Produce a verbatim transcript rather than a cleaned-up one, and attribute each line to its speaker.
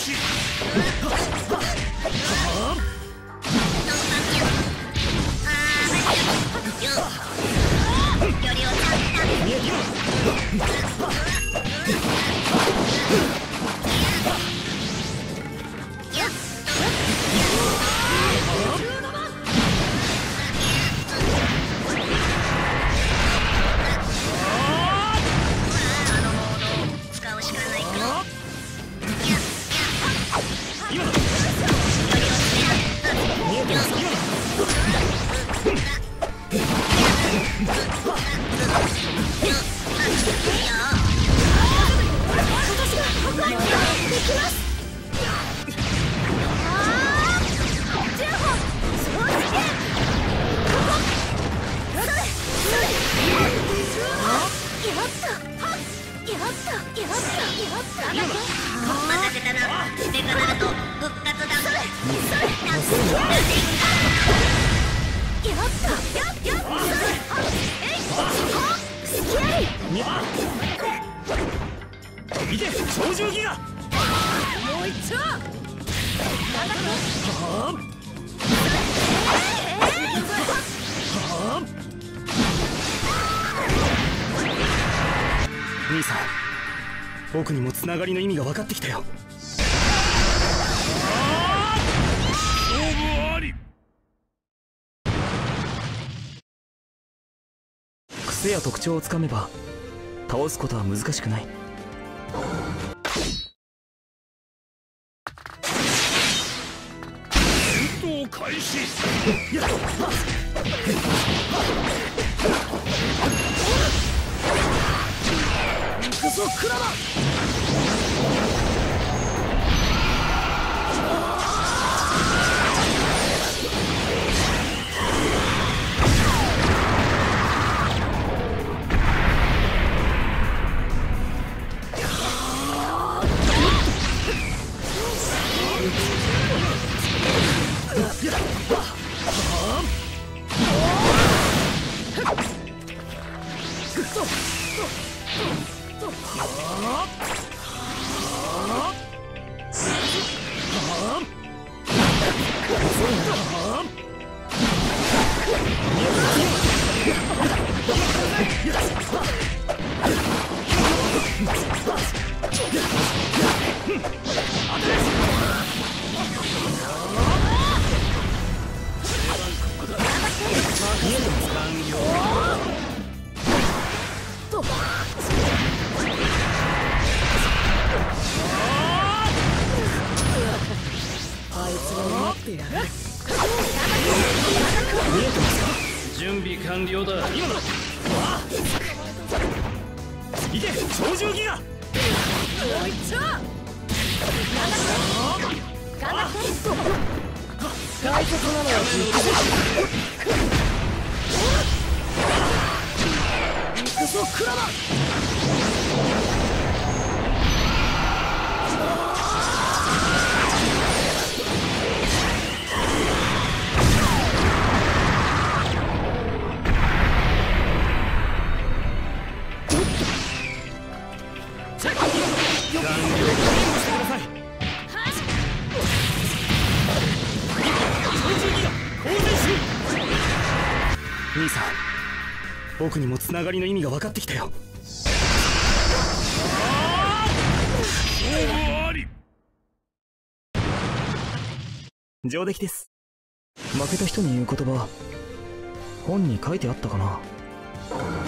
Speaker 1: 始。いけ超重ギガ。もう一丁。兄さん、僕にもつながりの意味が分かってきたよ。勝負あり。癖や特徴をつかめば倒すことは難しくない。戦闘開始。やっ行くぞクラマ。準備完了だ。今だ。いけ超重ギガ。もう一丁。頑張って。大切なのよ。行くぞクラマ。兄さん、僕にもつながりの意味が分かってきたよ。上出来です。負けた人に言う言葉、本に書いてあったかな。